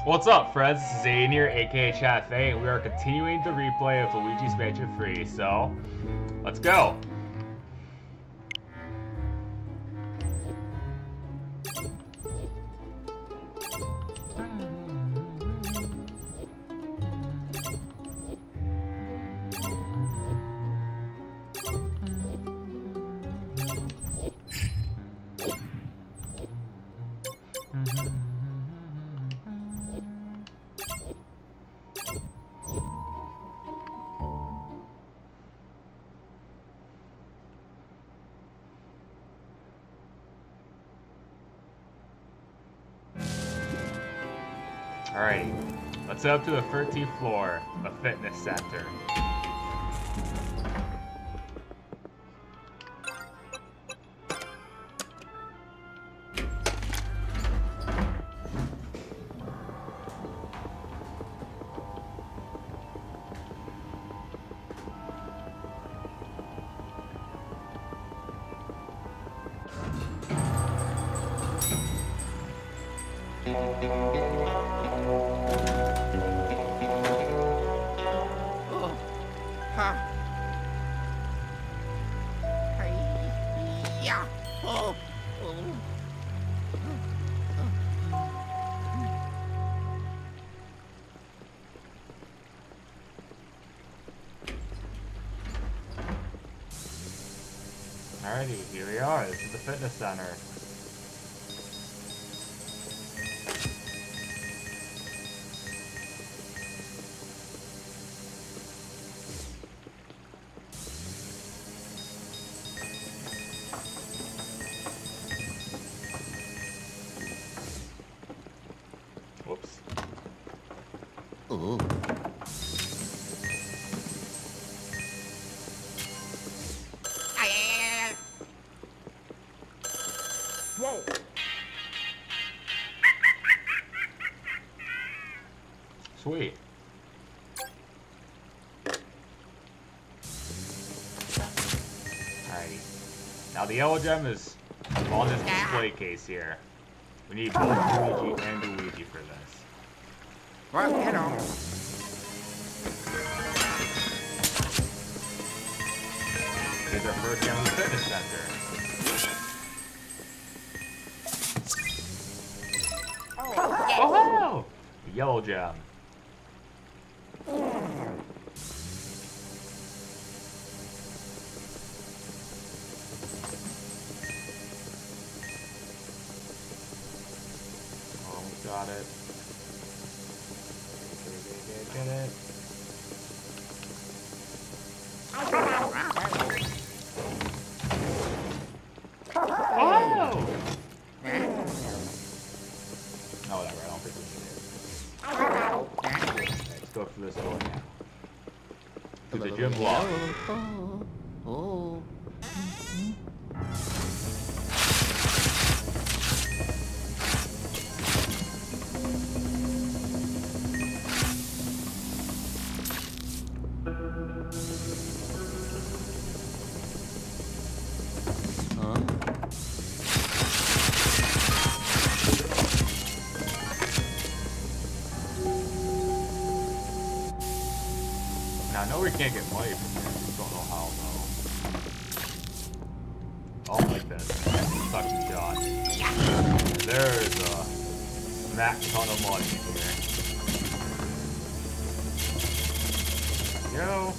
What's up, friends? This is Aiden here, aka Chafe, and we are continuing the replay of Luigi's Mansion 3, so let's go! Alrighty, let's head up to the 13th floor, a fitness center. Alrighty, here we are. This is the fitness center. Whoops. Ooh. Whoa. Sweet. Alrighty. Now the yellow gem is on this display case here. We need both Luigi and Luigi for this. Well, you know. Here's our first gem in the fitness center. Oh, the yellow gem. Almost got it. Get it. Oh! No, whatever, I don't think we need it. Let's go through this door now. To the gym block. Oh. Now, I know we can't get money from here. Just don't know how, though. Oh, like this. Suction shot. There's a max ton of money in here. Yo.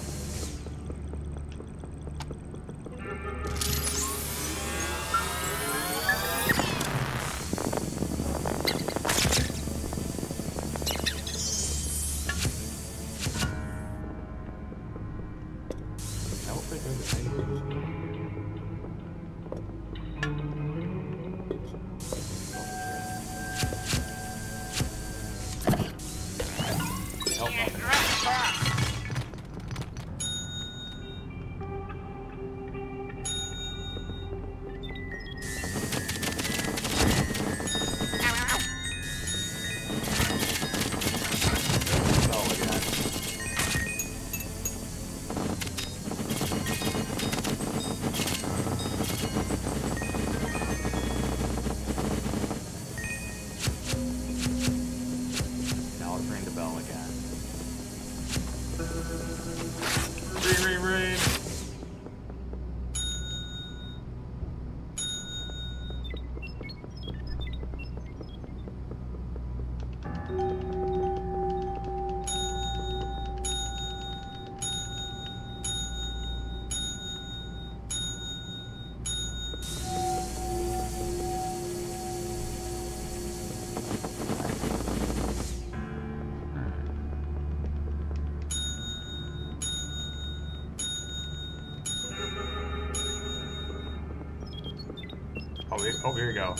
Oh, here you go.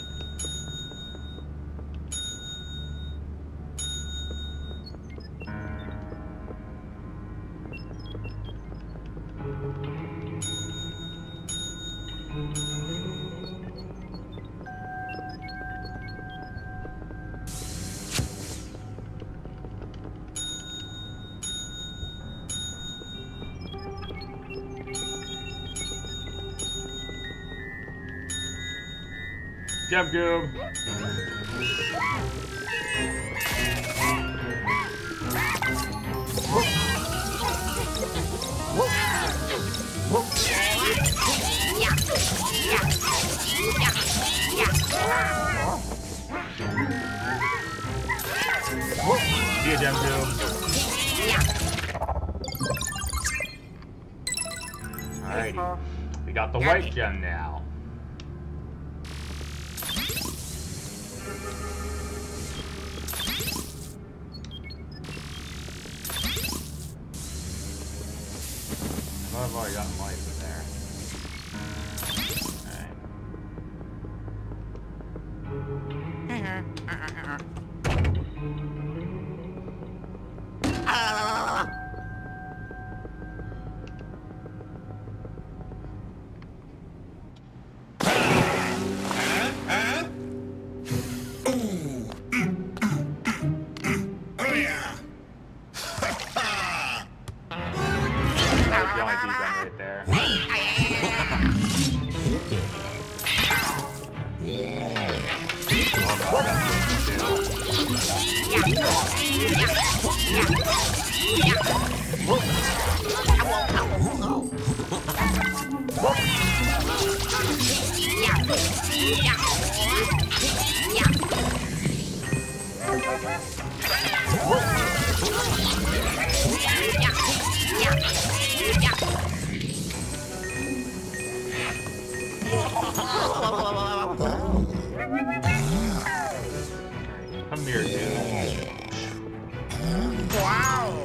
Jump Goob! See ya, Jump Goob! Alrighty. We got the white gem now. I've already gotten life in there. Come here, dude. Wow.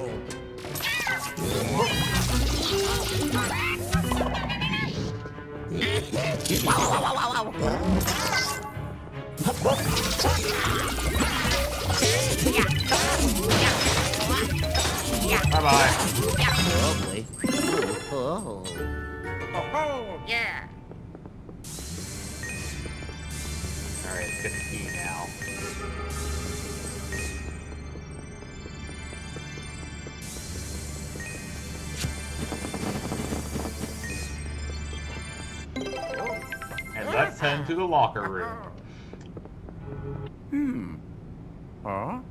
Bye-bye. Lovely. Oh. Oh, yeah. Alright, 15 now. And let's head to the locker room. Huh?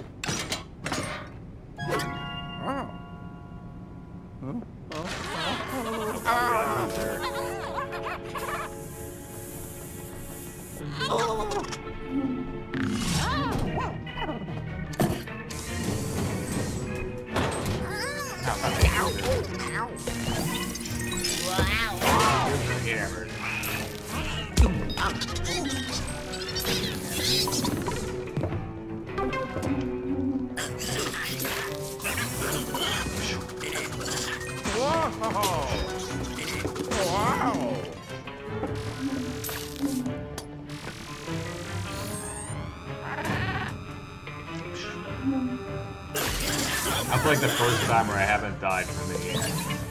Wow! That's like the first time where I haven't died from the game.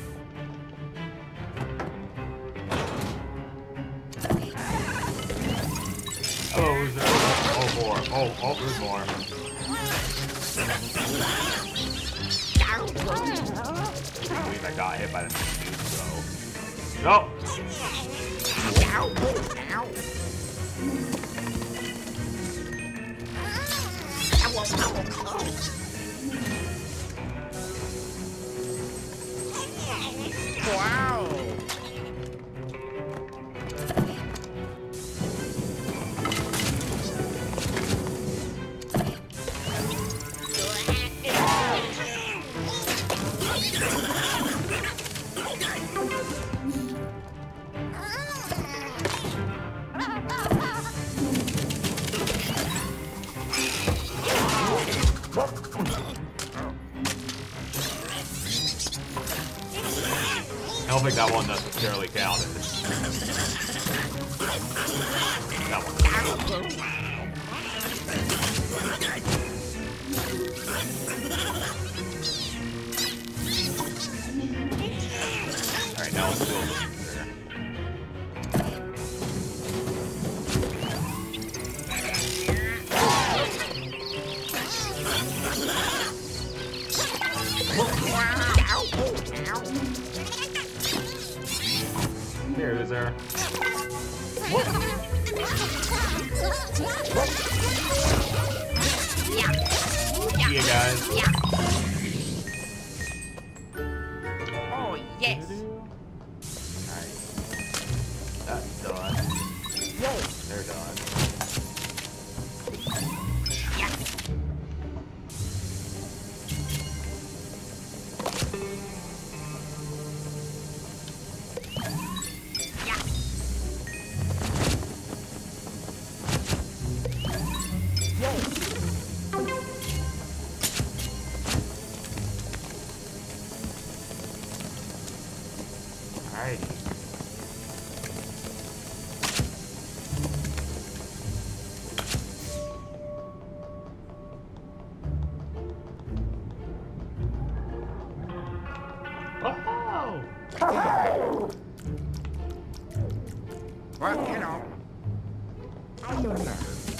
Oh, is there? Oh, more. Oh, there's more. I believe I got hit by the dude, so. Nope. Wow! don't think that one necessarily counted. That one. Alright, now let's build this there. Here, is there? See you guys. Oh, yes. Alright. That's done. They're done. Alrighty. Oh! Well, you know. I don't know.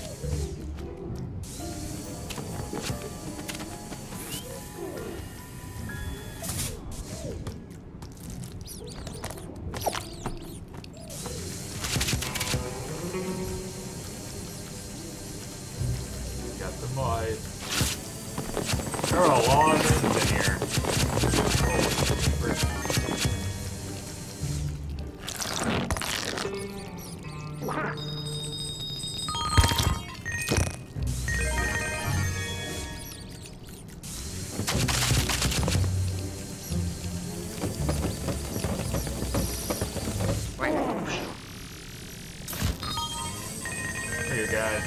Got the mud. There are a lot of things in here. Here you guys.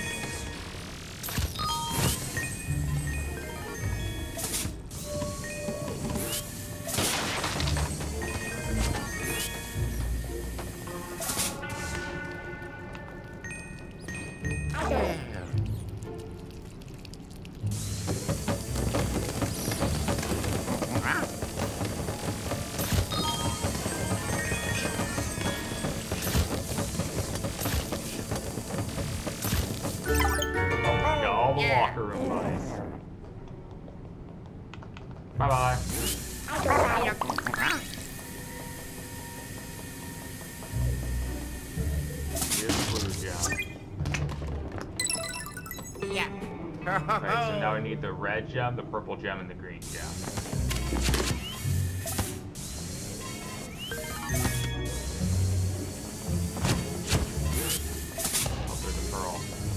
Locker room buddies. Bye bye. Here's the blue gem. Yeah. Alright, so now we need the red gem, the purple gem, and the green gem. Oh, there's a pearl.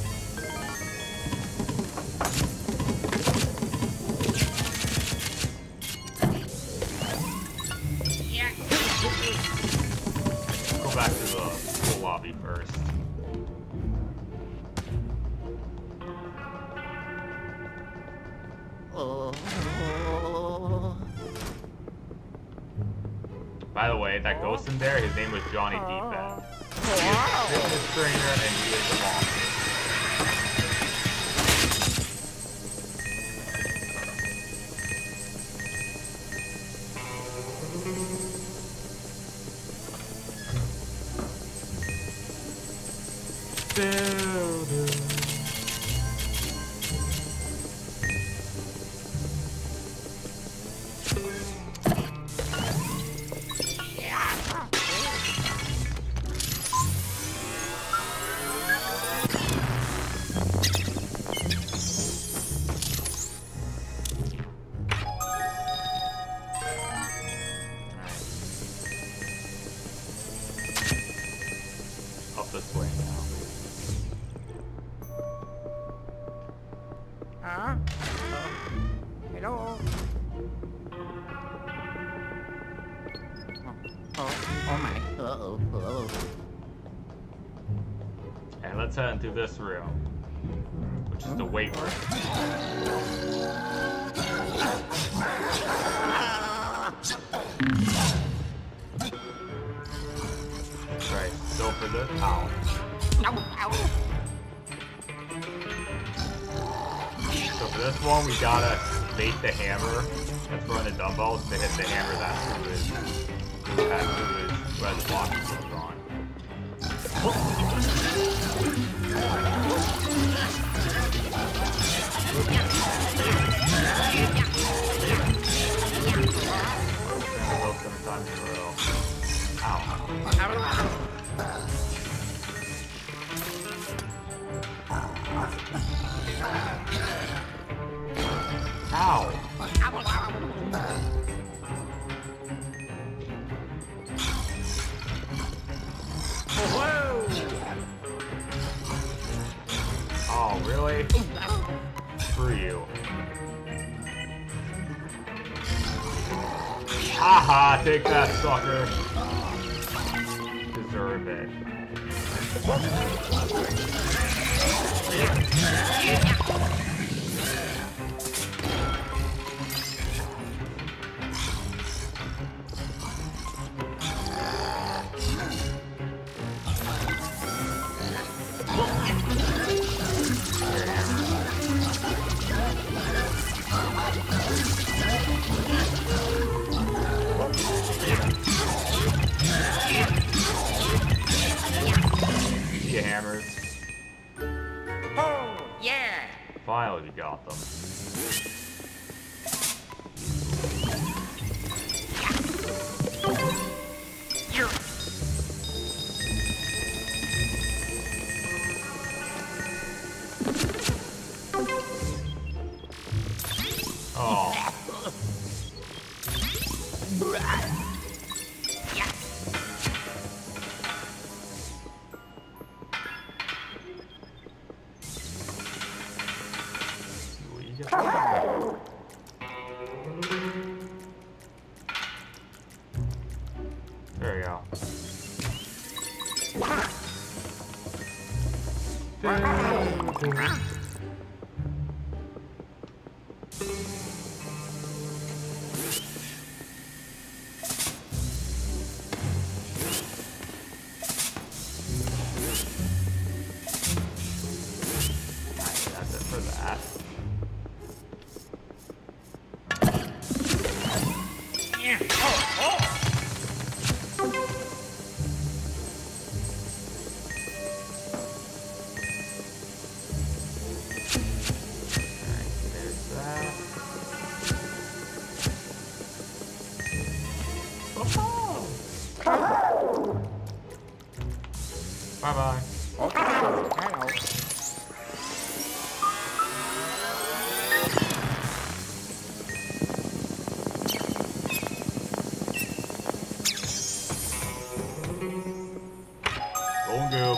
Go back to the pool lobby first. By the way, that ghost in there, his name was Johnny Deephead. He is the fitness trainer and he is the boss. Up this way now. Huh? Hello? Oh my. Uh-oh. And let's head into this room, which is the weight room. for this. Ow. So for this one, we gotta bait the hammer that's throwing the dumbbells to hit the hammer that's who has the block goes on. Sometimes in a row. Ow. Ow. Oh, really? Screw you. Haha, take that, sucker. Deserve it. Hammers. Oh, yeah. Finally, we got them. Oh. There we go. That's it for that. Bye-bye. Hello. Golden goop.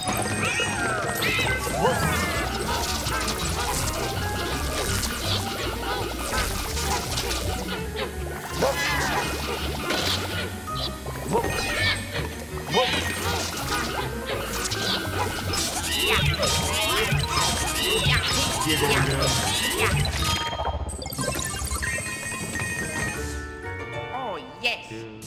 Oh, yes.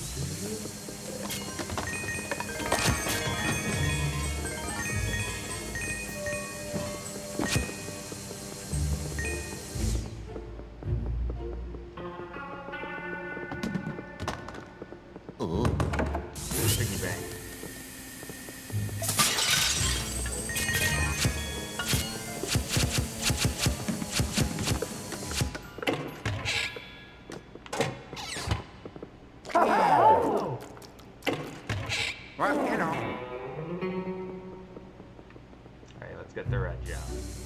Ooh. Piggy bank. Well, hello. Alright, let's get the red gem.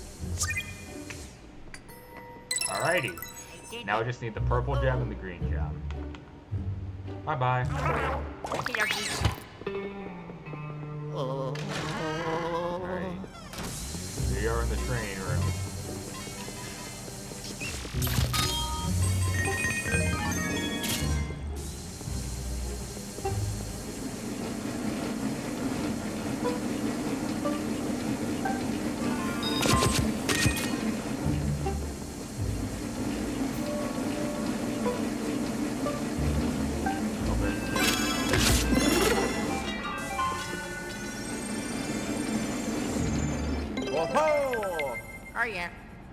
Alrighty. Now we just need the purple gem and the green gem. Bye-bye. Oh. Alright. We are in the train room. yeah.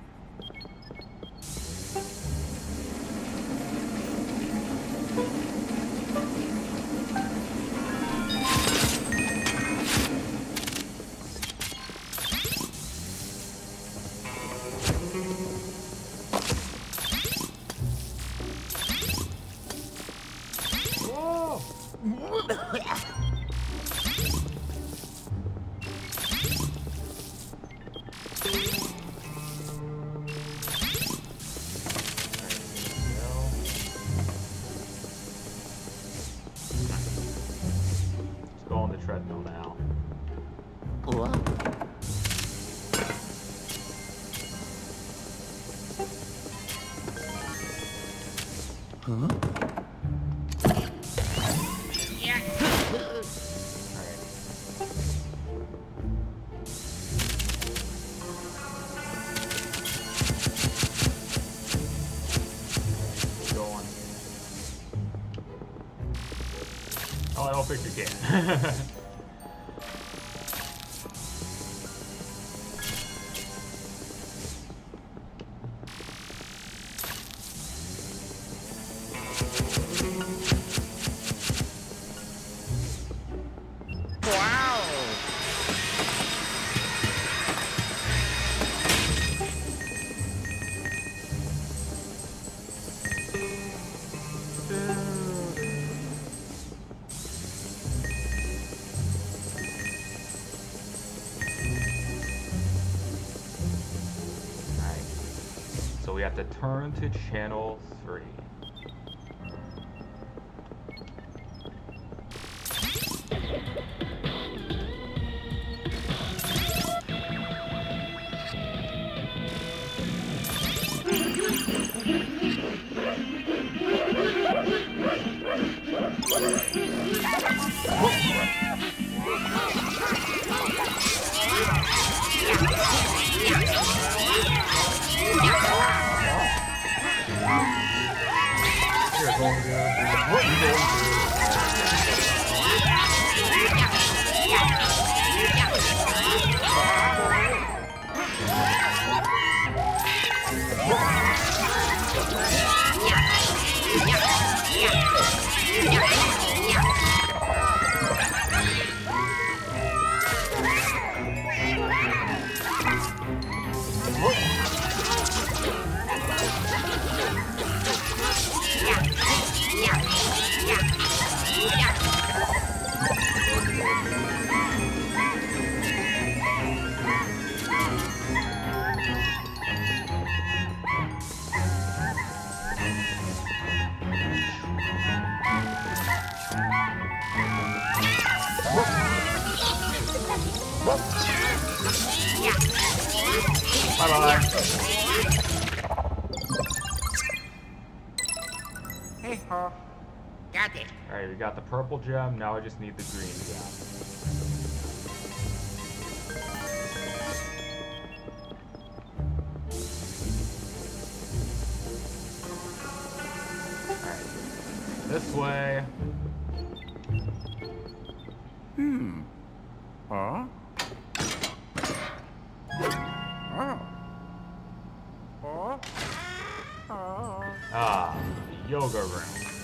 Whoa! Let's go on the treadmill now. Whoa. Huh? Yeah. Alright. Go on. Oh, I don't think you can. Wow. Alright. So we have to turn to channel 3. Here, going good. What you doing? Bye-bye. Hey ho. Got it. Alright, we got the purple gem, now I just need the green gem. Alright, this way. Huh? Oh. Oh. Oh. Ah, the yoga room.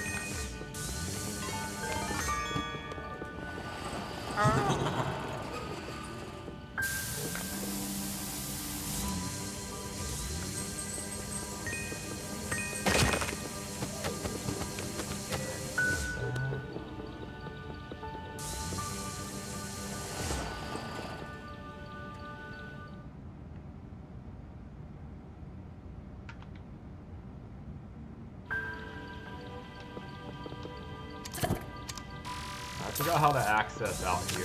I forgot how to access out here.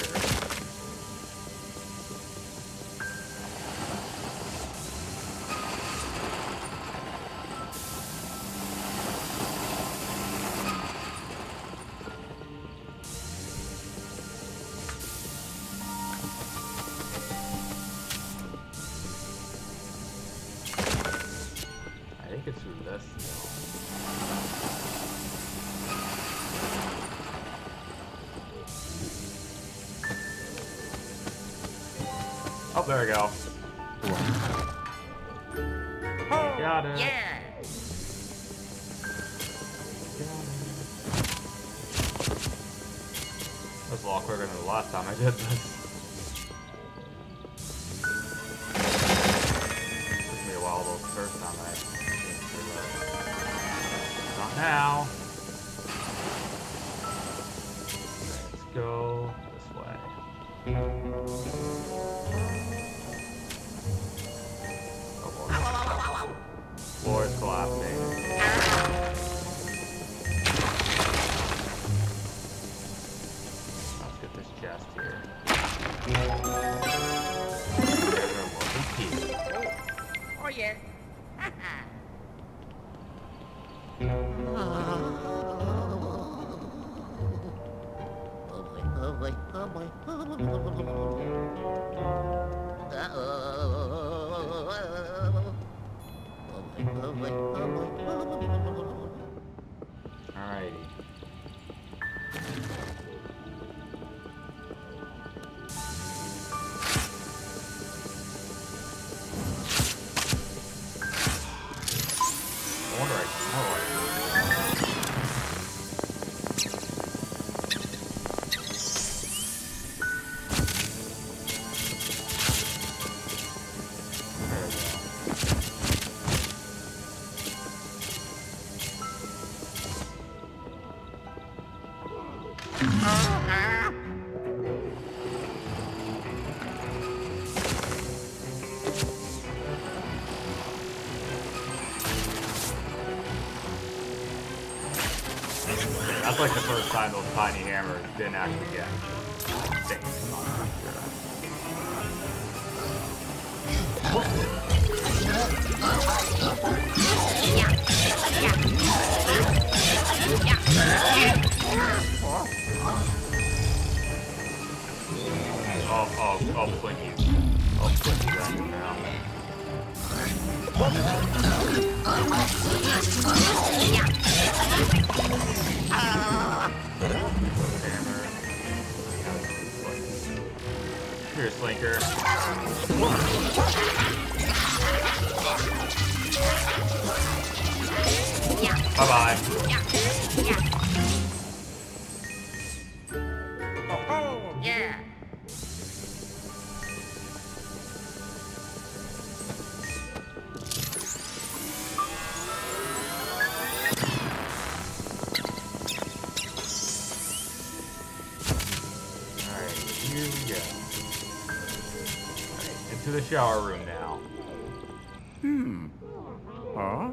I think it's through this now. Oh, there we go. Got it. Yeah. That's a lot quicker than the last time I did this. Took me a while though the first time I came through. Not now. Let's go this way. Oh boy. Floor is collapsing. Let's get this chest here. Oh yeah. Alrighty. I wonder I smell it. That's like the first time those tiny hammers didn't actually get stick. Oh, Slinky. Oh, Slinky's active now. Here, Slinker. Bye-bye. Oh, yeah. Alright, here we go. Alright, into the shower room now. Huh?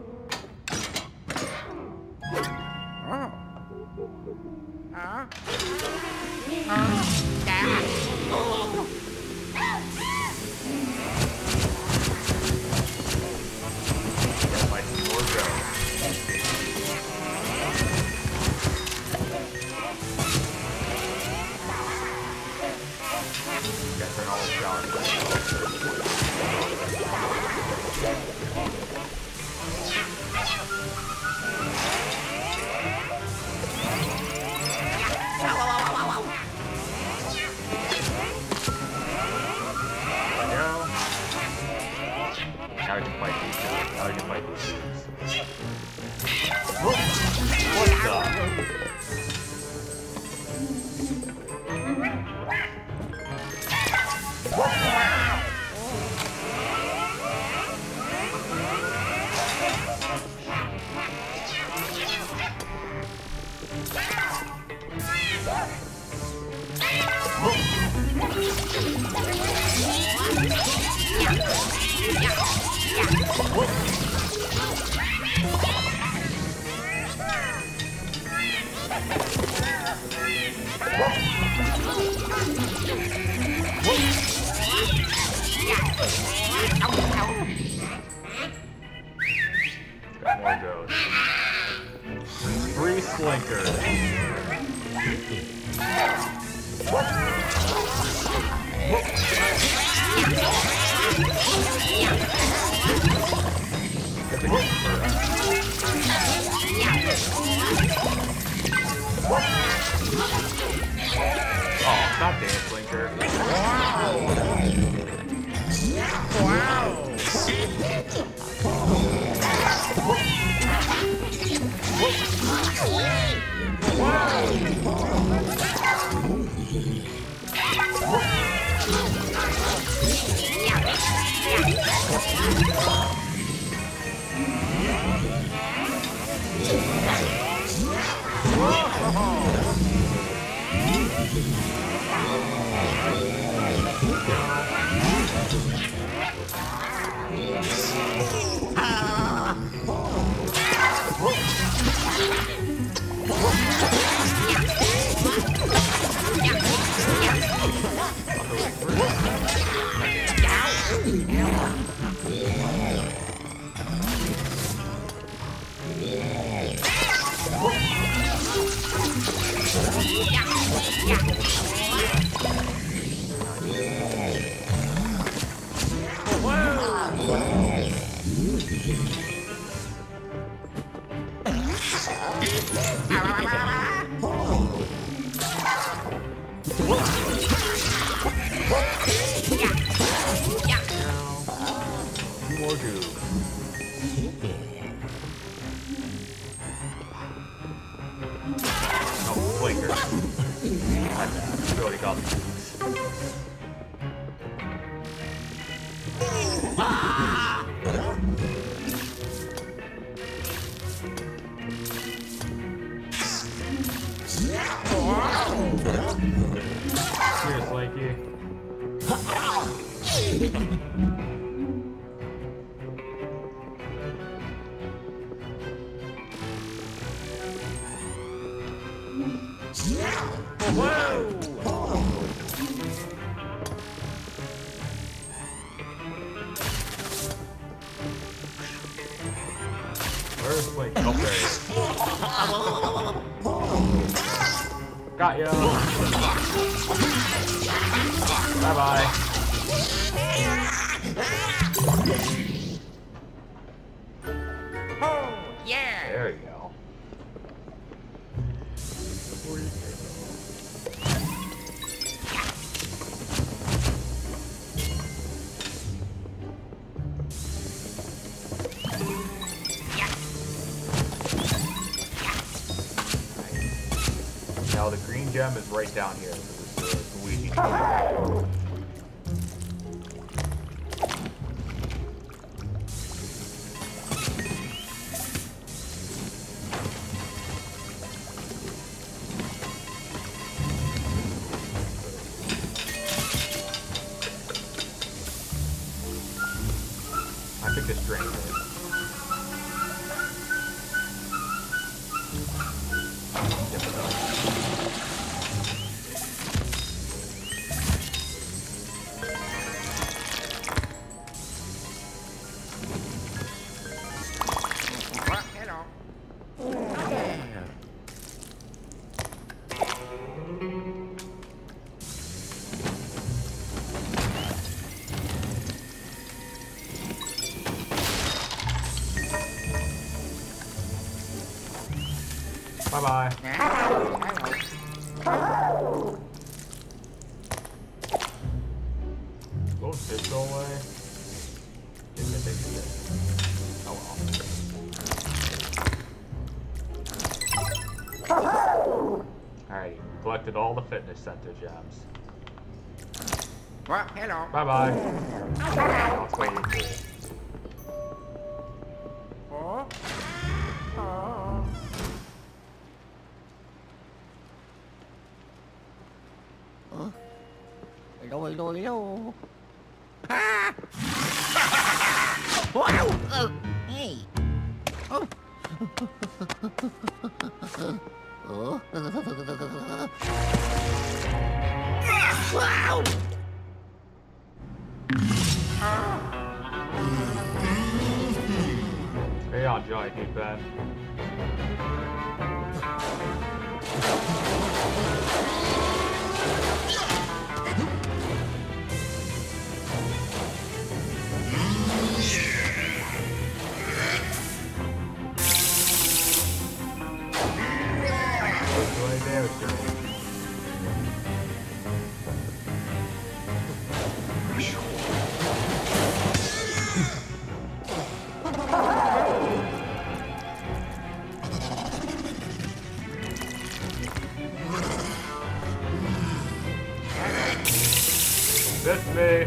Oh. Huh? Like more go. Gotta turn all the showers Now we can fight these guys. Now we can fight these dudes. What the? Got more ghosts. Free Slinker. Oh, stop there, Slinker. Wow. More goo. Oh, Flaker. My bad. We already got the goose. Cheers, Flaky. Where's Flaky? Oh, there he is. Got ya. Bye-bye. Oh, yeah. There you go. Now the green gem is right down here. This is the Luigi gem. I think this drains it. Yep, it does. Well, hello. Bye-bye. Hello. Won't this go away? Didn't it take it? Oh well. Alright, collected all the fitness center gems. Well, hello. Bye-bye. I'll play you too. Oh. Oh. Hello, hello, hello. Ah! Wow! Hey. Oh. Oh. Wow! Hey on, Johnny, Big Ben. That's me.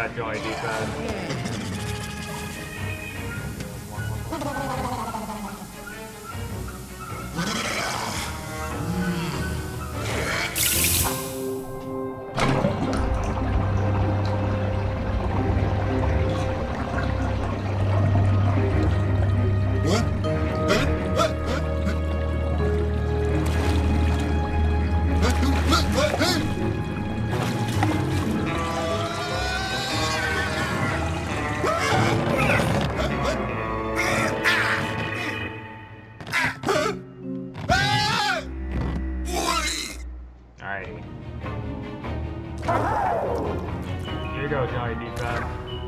that, Johnny D-pad. Alrighty. Here you go, Johnny D-pad.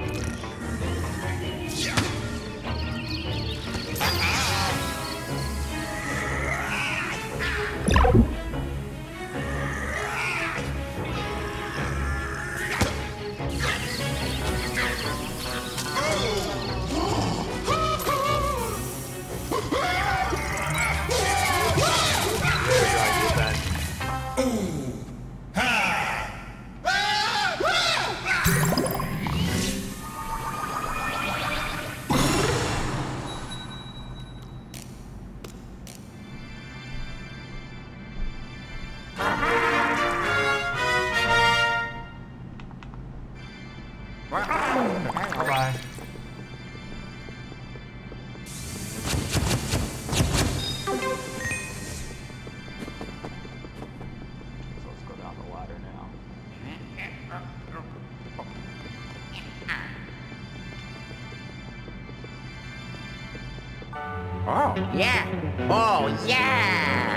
Bye-bye. So let's go down the ladder now. Oh, yeah. Oh, yeah.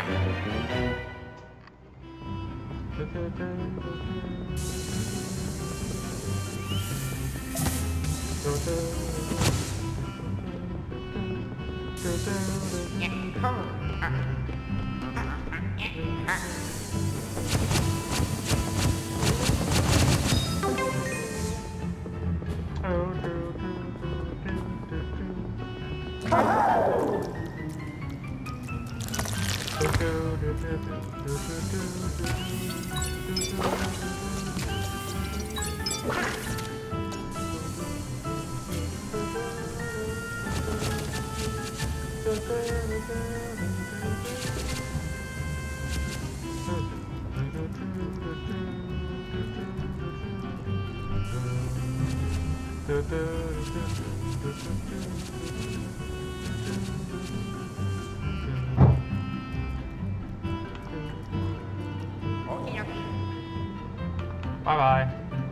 Bye-bye.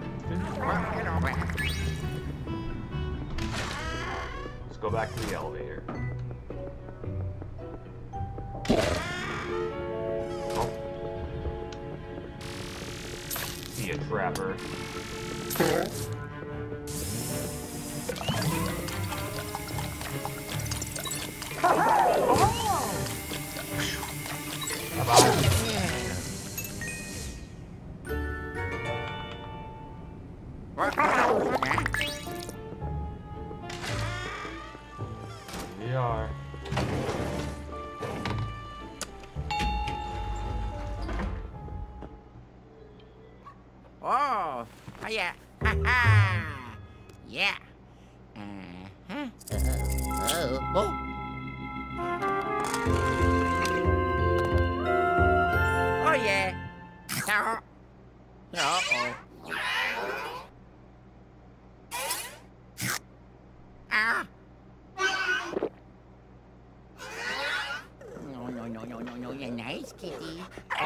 Let's go back to the elevator. Oh. See ya, trapper. Bye-bye. Here we are. Oh, yeah. Ha ha. Yeah. Uh-huh. Oh. Oh, yeah. Uh-oh. Ah. No, you're nice, kitty.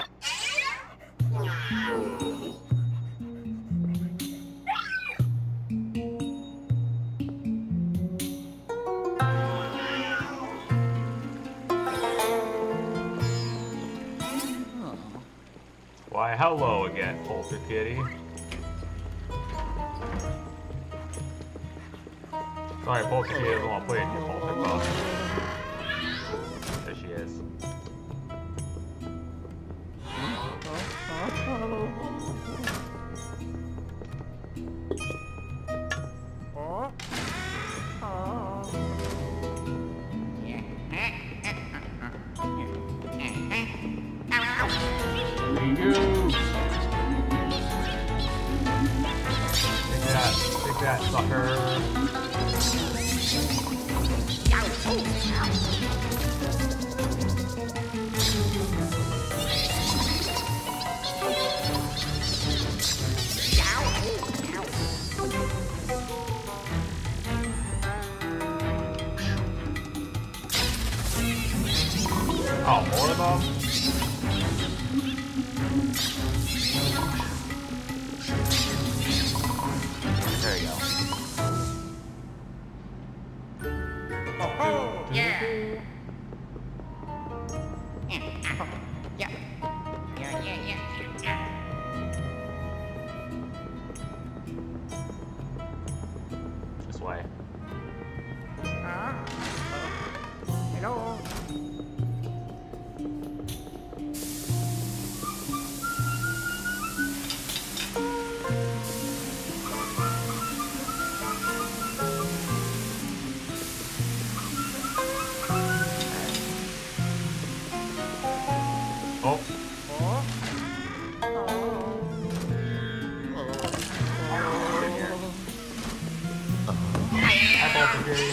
Why, hello again, Polter Kitty. Sorry, Polter Kitty doesn't want to play with you, Polter Pup. There she is. Yeah. that sucker. Oh, more of them? There you go. Oh, yeah. Yeah. Yeah. Yeah. This way. Hello. Oh, in here. Hi, Baltic Fury.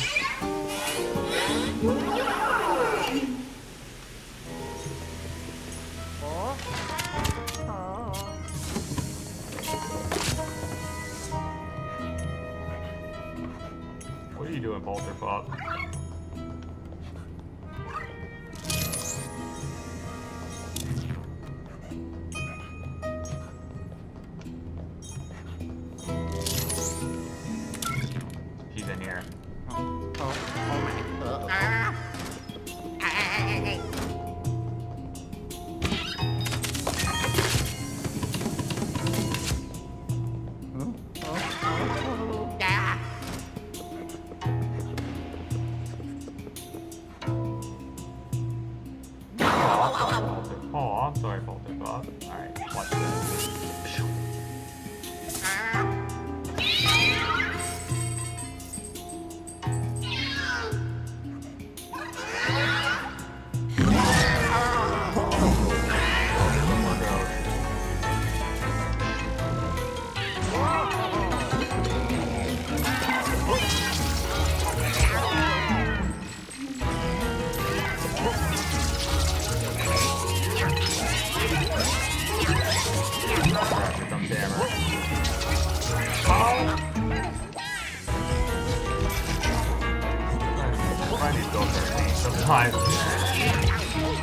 What are you doing, Polterpup? He's in here. Oh, I'm sorry, Polterpup. Alright, watch this. Here comes Hammer. Oh! I find these builds are lame sometimes.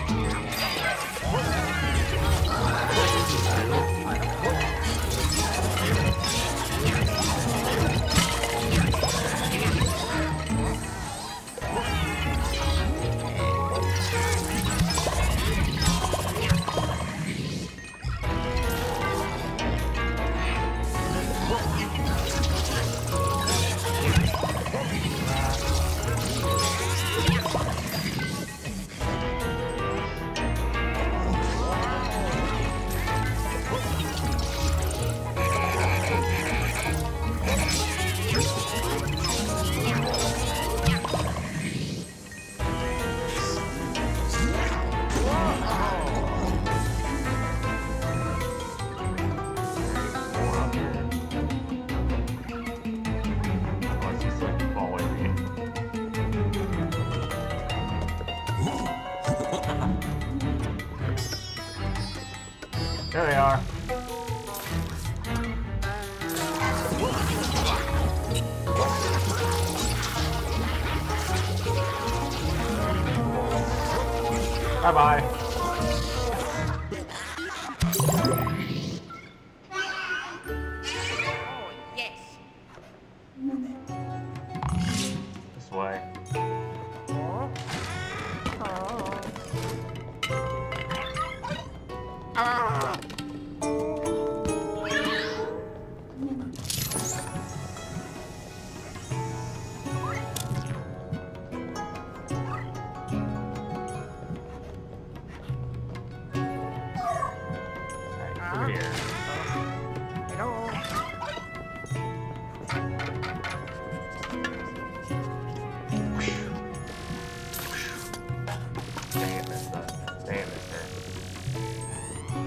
There they are. Bye-bye. This way. Over here. Hello. Dang it, mister. Dang it, mister.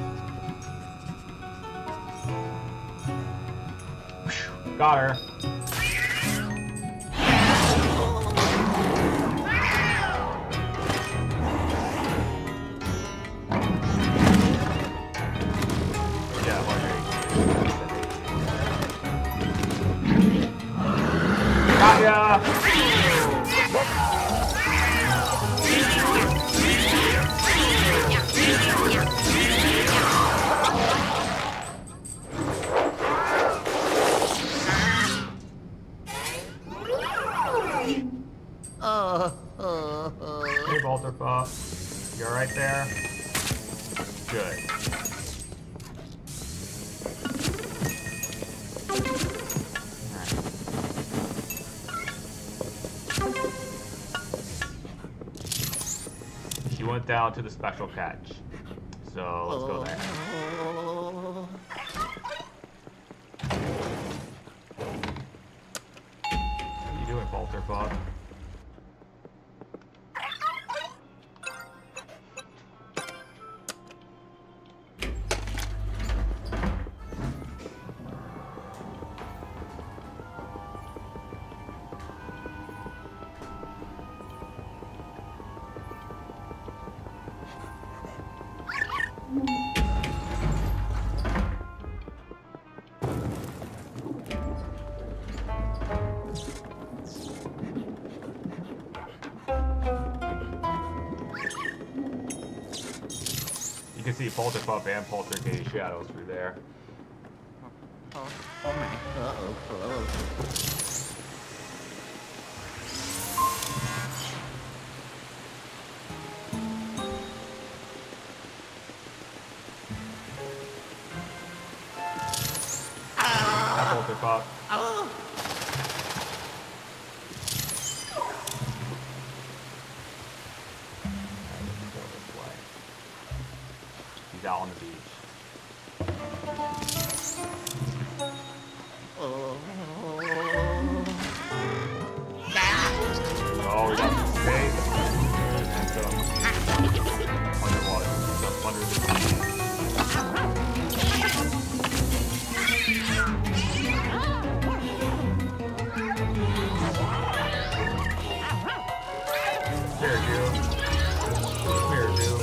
Got her. Got ya! Hey, Bolterpup. You're right there? Good. She went down to the special catch. So, let's go there. What are you doing, Bolterpup? You can see Polterpup and Poltergeist shadows through there. Oh my. That Polterpup. He's out on the beach. Oh, we got some space. And some underwater. Some under the sea. Here, dude. Here, dude.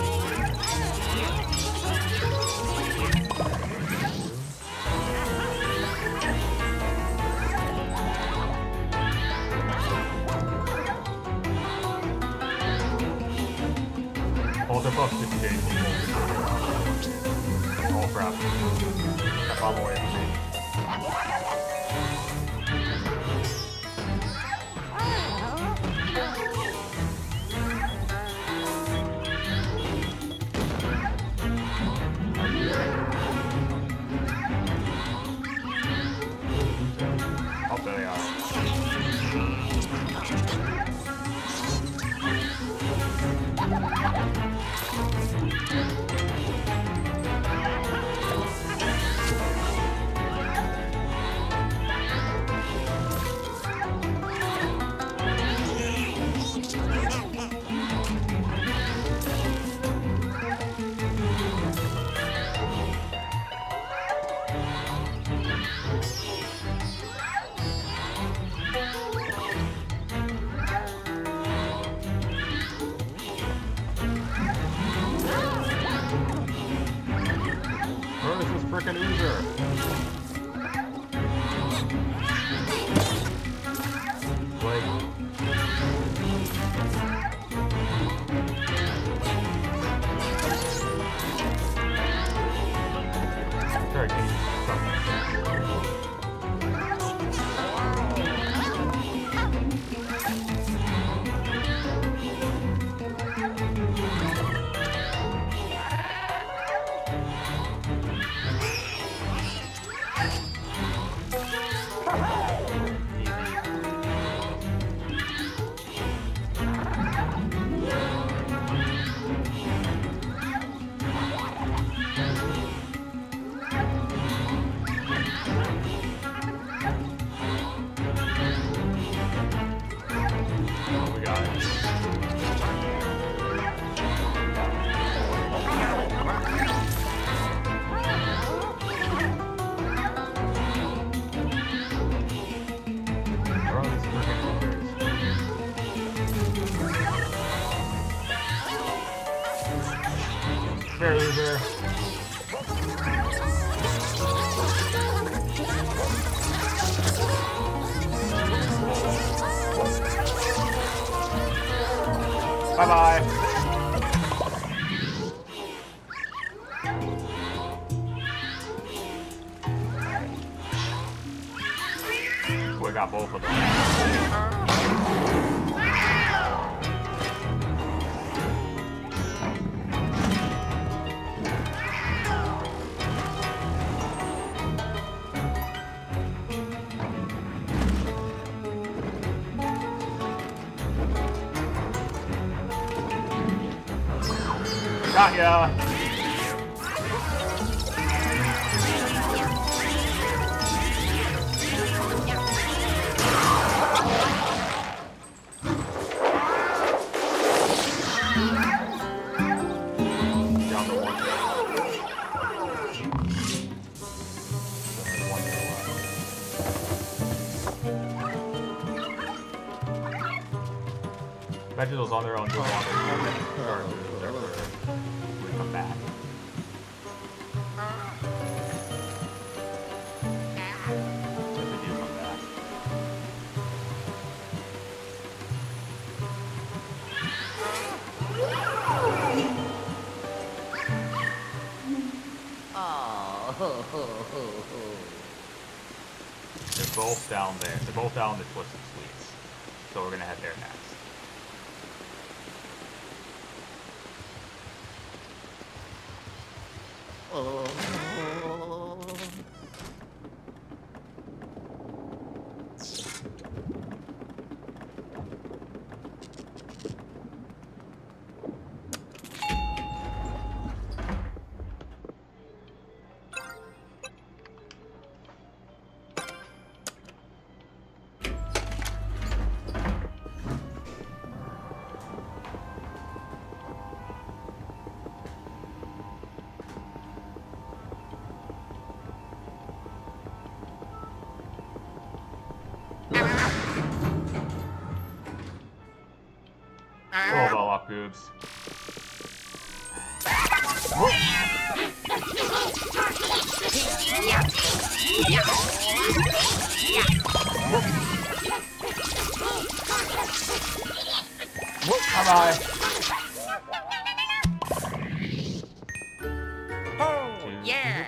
The book just changed. Oh crap. Got all the way from me. Oh, there they are. Where is this frickin' oozer? Like... Sorry, can you stop? There, loser. Bye-bye. We got both of them. Got ya! Down to one. One imagine those on their own doing water. We come back. If they do come back. They're both down there. They're both down the Twisted Sweets. So we're gonna head there next. Oh, about luck, boobs. Bye-bye. Oh, yeah.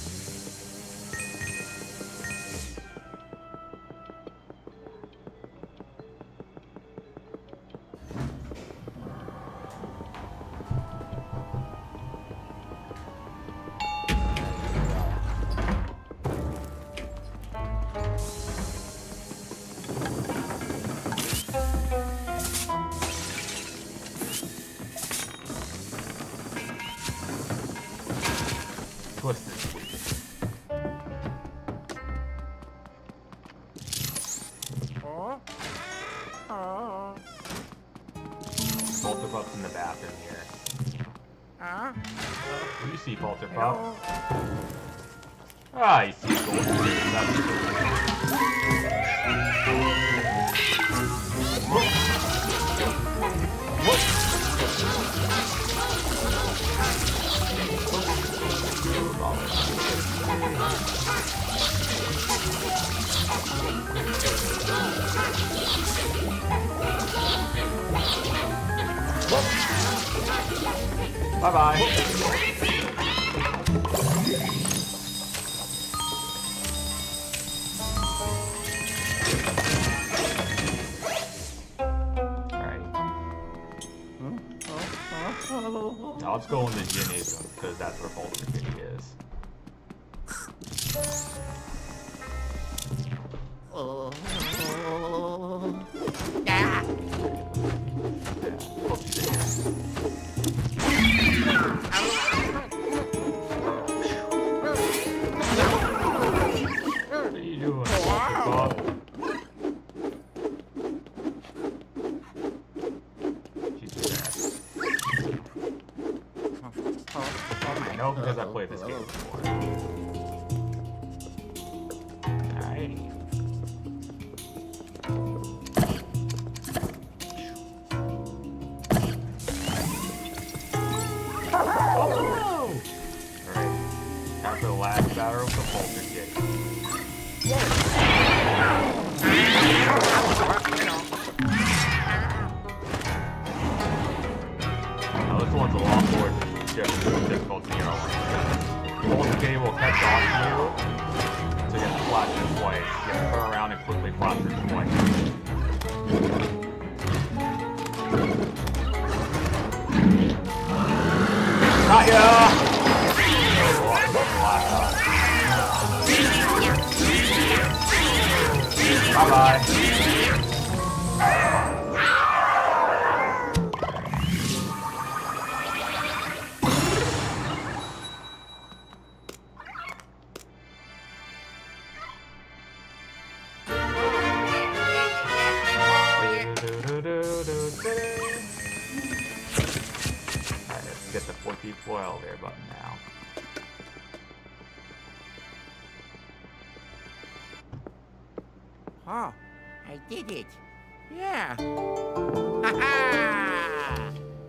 Twisted Sweet. Polterpuff's in the bathroom here. What do you see, Polterpuff? Ah, you see Bye-bye. Now let's go in the gymnasium, because that's where Polter Kitty is. What are you doing, Polterpuff? I know because I played this game before. Alrighty. Oh! Alright. Time for the last battle for Polter Kitty. Bye. Alright, let's get the 4 elevator button now. Oh, I did it. Yeah. Ha-ha!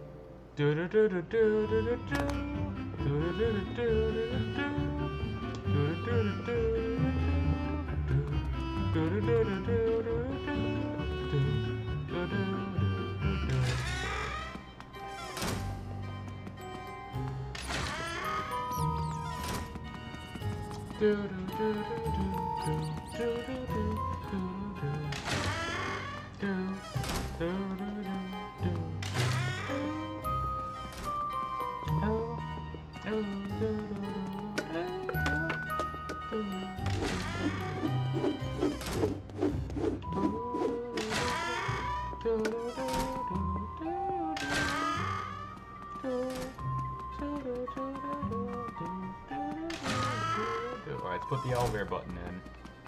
Alright, let's put the elevator button in.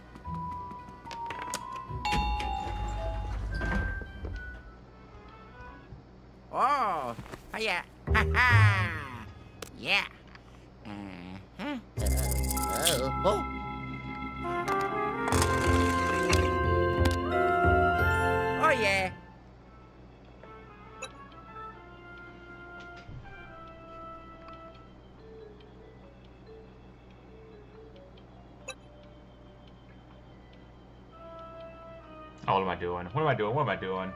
Oh, yeah. Ha-ha! Yeah. Uh-huh. Oh. Oh, yeah. Oh, what am I doing? What am I doing? What am I doing?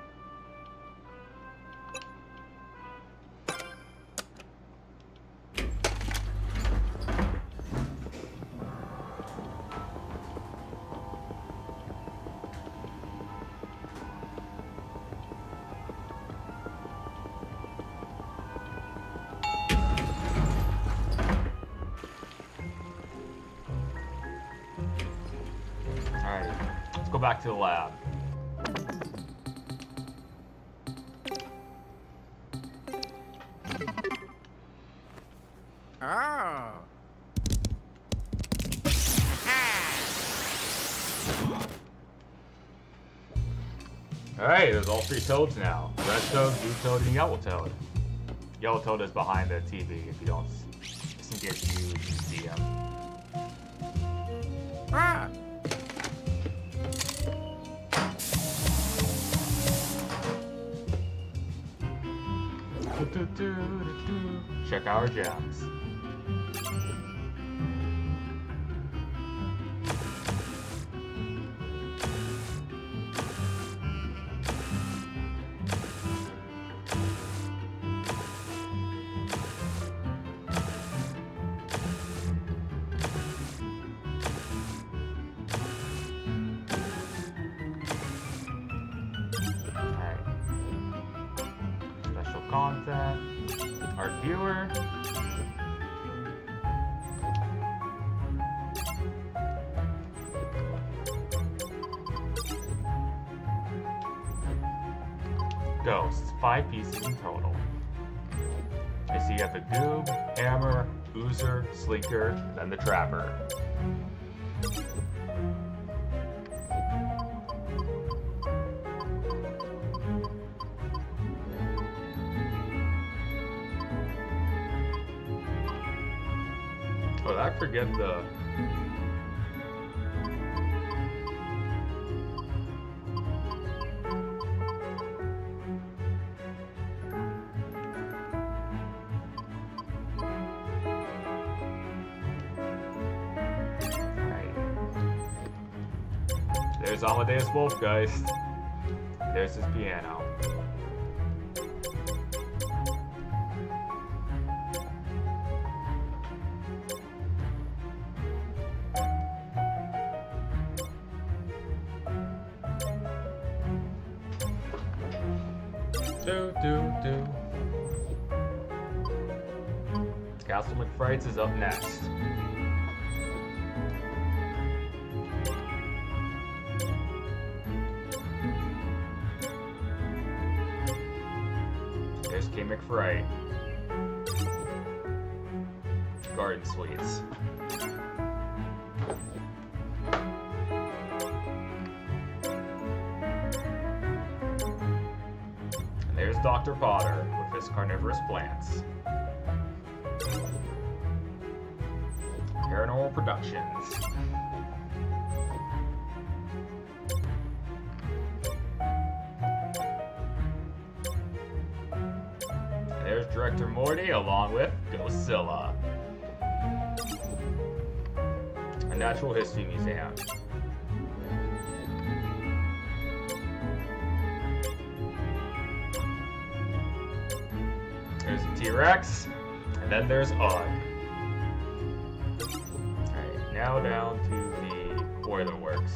Alright, let's go back to the lab. Oh. Alright, there's all 3 toads now. Red toad, blue toad, and yellow toad. Yellow toad is behind the TV if you don't, just in case you see him. Ah. Check our gems. Content, our viewer, ghosts, 5 pieces in total. I see you have the goob, hammer, oozer, slinker, then the trapper. Oh, I forget the... Right. There's Amadeus Wolfgeist. There's his piano. Do. Castle McFrights is up next. King McFright. Garden Suites. And there's Dr. Potter with his carnivorous plants. Paranormal Productions. There's Director Morty along with Ghostzilla. A Natural History Museum. There's a T-Rex, and then there's Ugg. Alright, now down to the Boiler Works.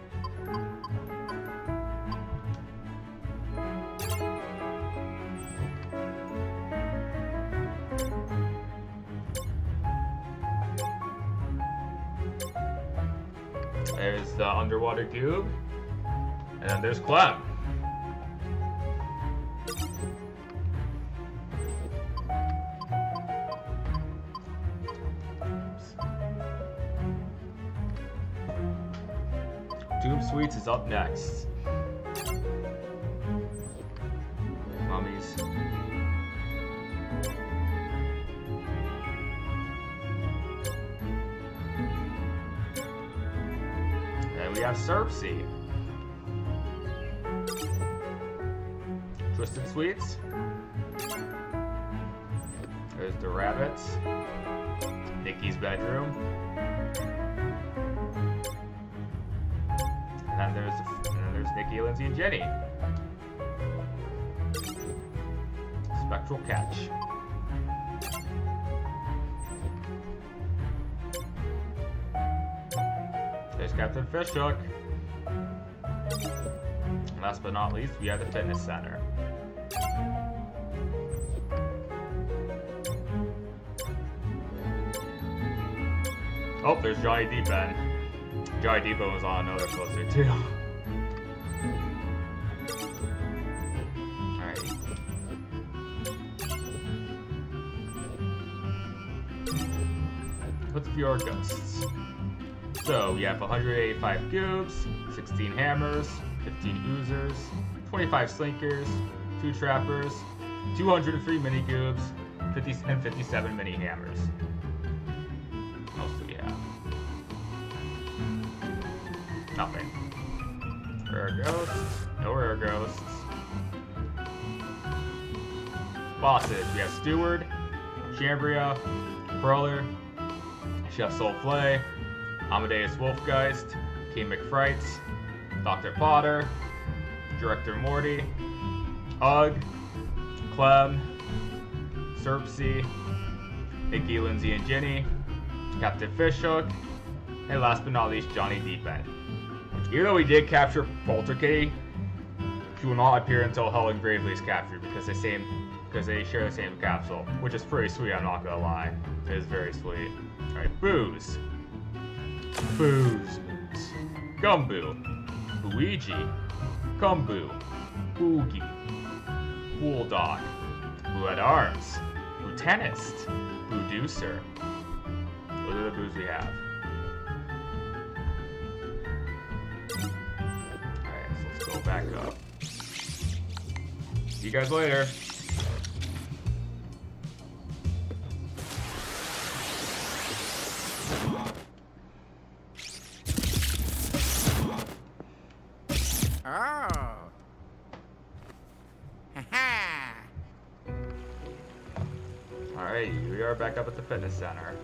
There's the underwater cube, and then there's Clem. Tube Suites is up next. Mummies. We have Cersei. Twisted Suites. There's the rabbits. Nikki's bedroom. And then there's Nikki, Lindsay, and Jenny. Spectral Catch. There's Captain Fishhook. Last but not least, we have the Fitness Center. Oh, there's Johnny Deepen. Johnny Deepen was on another poster too. Alright. Let's view our ghosts. So, we have 185 cubes, 16 hammers, 15 oozers, 25 slinkers, 2 trappers, 203 mini cubes, and 57 mini hammers. What else do we have? Nothing. Rare ghosts, no rare ghosts. Bosses, we have Steward, Chambria, Brawler, Chef Soulflay, Amadeus Wolfgeist, King McFright, Dr. Potter, Director Morty, Ugg, Clem, Cersei, Nikki, Lindsay, and Jenny, Captain Fishhook, and last but not least, Johnny Deepen. Even though we did capture Poltergeist, she will not appear until Helen Gravely is captured because they share the same capsule, which is pretty sweet, I'm not gonna lie. It is very sweet. Alright, Booze. Booze. Gumbo. Luigi. Gumbo. Boogie. Bulldog. Blue at Arms. Bootanist. Booducer. Those are the boos we have. Alright, so let's go back up. See you guys later. Oh. Ha-ha. Alright, we are back up at the fitness center.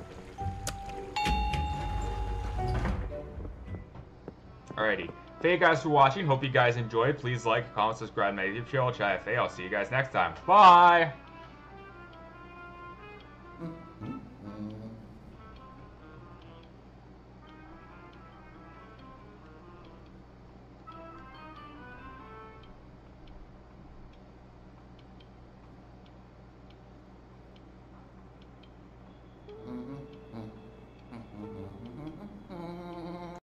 Alrighty. Thank you guys for watching. Hope you guys enjoyed. Please like, comment, subscribe to my YouTube channel, I'll see you guys next time. Bye!